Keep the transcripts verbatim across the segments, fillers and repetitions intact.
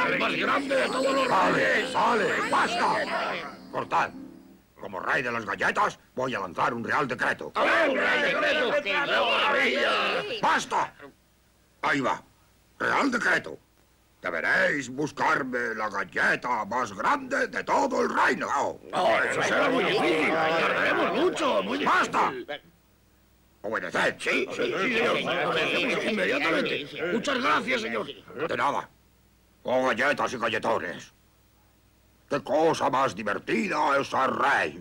el más grande de todos los ¡Vale, reyes! vale! ¡Basta! Cortad. Como rey de las galletas, voy a lanzar un real decreto. ¡A ver, un real decreto! ¡Qué maravilla! ¡Basta! Ahí va. Real decreto. Deberéis buscarme la galleta más grande de todo el reino. ¡Oh, eso será muy difícil! ¡Tardaremos mucho! ¡Muy difícil! ¡Basta! Obedeced. Sí, sí, sí, señor. Obedecemos inmediatamente. Muchas gracias, señor. De nada. Oh, galletas y galletones. ¡Qué cosa más divertida es ser rey!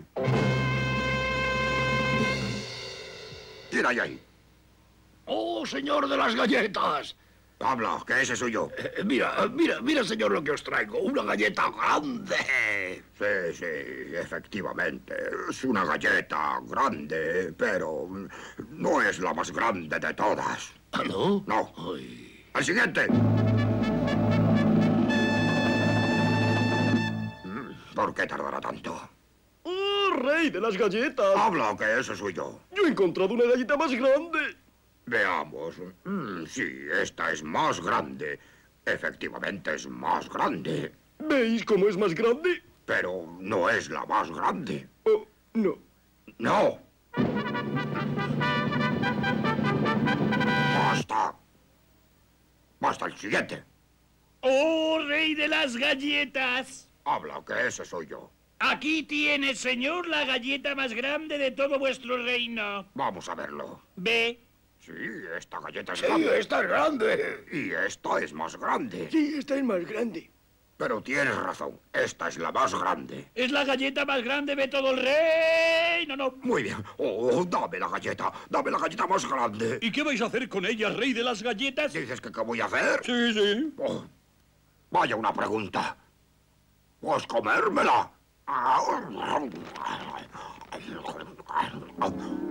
¿Quién hay ahí? ¡Oh, señor de las galletas! Habla, que ese soy yo. Eh, mira, mira, mira, señor, lo que os traigo. Una galleta grande. Sí, sí, efectivamente. Es una galleta grande, pero no es la más grande de todas. ¿Ah, no? No. Ay. ¡Al siguiente! ¿Por qué tardará tanto? ¡Oh, rey de las galletas! Habla, que ese soy yo. Yo he encontrado una galleta más grande. Veamos. Mm, sí, esta es más grande. Efectivamente es más grande. ¿Veis cómo es más grande? Pero no es la más grande. Oh, no. ¡No! ¡Basta! ¡Basta el siguiente! ¡Oh, rey de las galletas! Habla, que ese soy yo. Aquí tiene, señor, la galleta más grande de todo vuestro reino. Vamos a verlo. Ve. Sí, esta galleta es Sí, grande. esta es grande. Y esta es más grande. Sí, esta es más grande. Pero tienes razón. Esta es la más grande. Es la galleta más grande de todo el reino. No. Muy bien. Oh, dame la galleta. Dame la galleta más grande. ¿Y qué vais a hacer con ella, rey de las galletas? ¿Dices que qué voy a hacer? Sí, sí. Oh, vaya una pregunta. Pues comérmela.